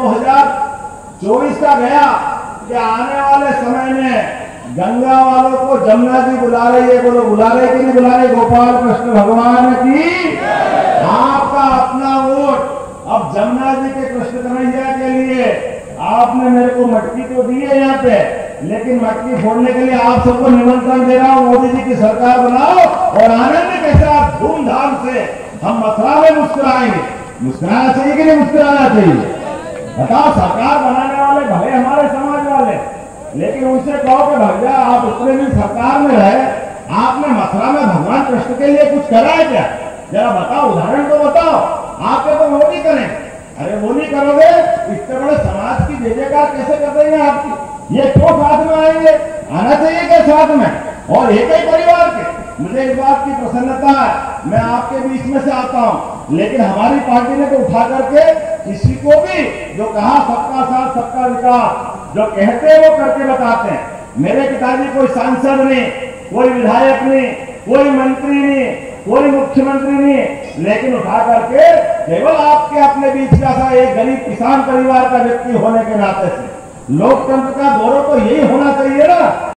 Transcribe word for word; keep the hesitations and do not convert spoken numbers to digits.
दो हज़ार चौबीस का गया कि आने वाले समय में गंगा वालों को जमुना जी बुला रही है। बोलो बुला रही कि नहीं बुला रही? गोपाल कृष्ण भगवान की आपका अपना वोट अब जमुना जी के कृष्ण कन्हैया के लिए आपने मेरे को मटकी तो दी है यहाँ पे, लेकिन मटकी फोड़ने के लिए आप सबको निमंत्रण दे रहा हूँ। मोदी जी की सरकार बनाओ और आनंद के साथ धूमधाम से हम मथुरा में मुस्कुराएंगे। मुस्कुराना चाहिए कि नहीं मुस्कुराना चाहिए? बताओ, सरकार बनाने वाले भले हमारे समाज वाले, लेकिन उनसे कहो कि भैया आप उतने दिन सरकार में रहे, आपने मथुरा में भगवान कृष्ण के लिए कुछ करा है क्या? जरा बताओ, उदाहरण तो बताओ। आपके तो वो नहीं करें। अरे वो नहीं करोगे, इतने बड़े समाज की जय जयकार कैसे कर देंगे आपकी? ये क्यों साथ में आएंगे? आना चाहिए क्या साथ में? और एक ही परिवार के। मुझे इस बात की प्रसन्नता है, मैं आपके बीच में से आता हूं, लेकिन हमारी पार्टी ने तो उठा करके किसी को भी जो कहा सबका साथ सबका विकास, जो कहते हैं वो करके बताते हैं। मेरे पिताजी कोई सांसद नहीं, कोई विधायक नहीं, कोई मंत्री नहीं, कोई मुख्यमंत्री नहीं, लेकिन उठा करके केवल आपके अपने बीच का सा एक गरीब किसान परिवार का व्यक्ति होने के नाते से लोकतंत्र का गौरव तो यही होना चाहिए ना।